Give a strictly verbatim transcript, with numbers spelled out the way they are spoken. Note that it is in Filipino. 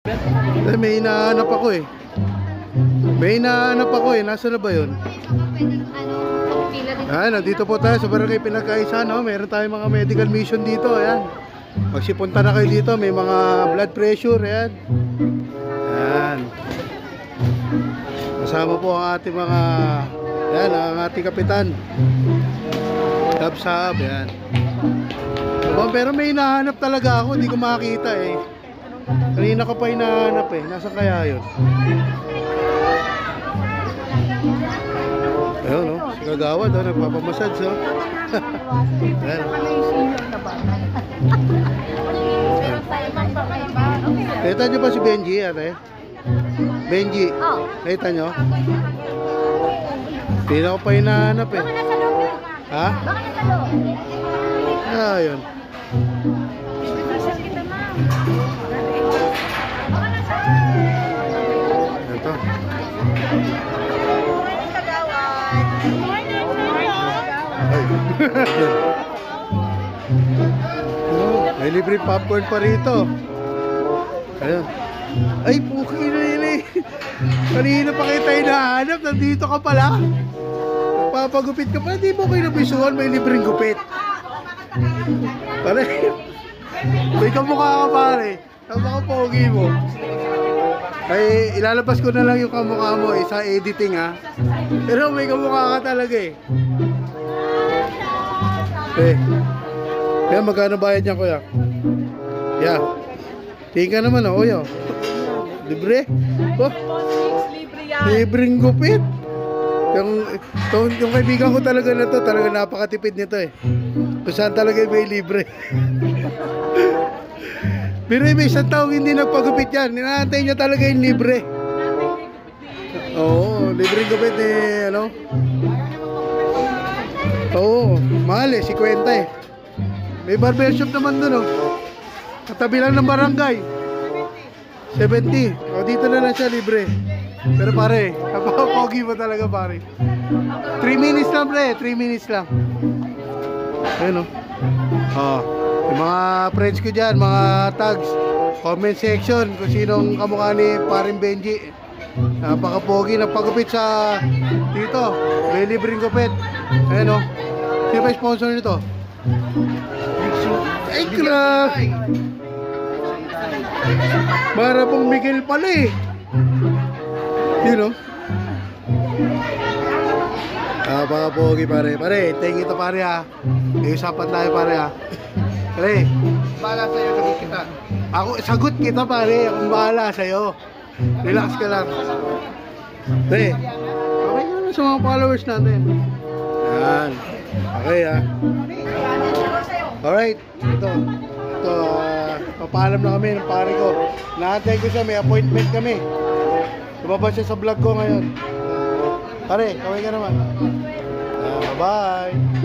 Eh, may hinahanap ako eh. May hinahanap ako eh. Nasaan na ba yun? Ayan, nandito po tayo sa Barangay Pinagkaisa, no? Meron tayong mga medical mission dito. Ayan. Magsipunta na kayo dito. May mga blood pressure. Ayan. Ayan. Kasama po ang ating mga, ayan, ang ating kapitan. Sab-sab. Ayan. Pero may hinahanap talaga ako. Hindi ko makakita eh. Kanina ko pa hinahanap eh. Nasa kaya yun? Ayun, no? Si Kagawad, oh, nagpapamassage, oh. Ayan. Nakita nyo pa si Benji, ate? Benji, nakita nyo? Hindi na ko pa hinahanap eh. Ha? Ah, yun. Ito. Oh, may libre popcorn pa rito. Ayun. Ay, puki na yun eh. Kanina pa kita hinahanap. Nandito ka pala. Papagupit ka pa. Hindi mo kayo nabisuhan. May libreng gupit. Pare, may kamukha ka pare. Napaka-pogi mo. Ay, ilalabas ko na lang yung kamukha mo eh, sa editing ha. Pero may kamukha ka talaga eh. Eh, kaya magkano bayad niya kuya? Yeah. Tingin ka naman oh, kuya. Libre? Oh, libreng gupit. Yung, yung, yung kaibigan ko talaga na to, talaga napakatipid nito eh. Kung saan talaga may libre. Pero may isang taong hindi nagpagupit yan. Ninaantay niya talaga yung libre. Oo, libreng gupit eh, ano? Oo, mahal eh, fifty eh. May barbershop naman dun oh. Katabi lang ng barangay. seventy. O, dito na lang siya libre. Pero pare, napaka-pogi mo talaga pare. three minutes lang pre, three minutes lang. Ayun oh. Oh, yung mga friends ko dyan, mga tags, comment section kung sinong kamukha ni paring Benji. Napaka-pogi, napagupit sa dito. May libreng gupit. Ayun oh. Sino ba sponsor nito? Ay, crap! Para pong Miguel pala eh. Yun o. Ah, baka pogi pare. Pare, thank you to pare ha. Iusapan tayo pare ha. Pare, bahala sa'yo, sagot kita. Ako, sagot kita pare. Akong bahala sa'yo. Relax ka lang. Pare, okay naman sa mga followers natin. Yan. Okay ha. Alright. Ito. Ito. Uh, papaalam na kami ng pare ko. Nakantay ko siya. May appointment kami. Lumabas siya sa vlog ko ngayon. Pare, kaway ka naman. Uh, bye.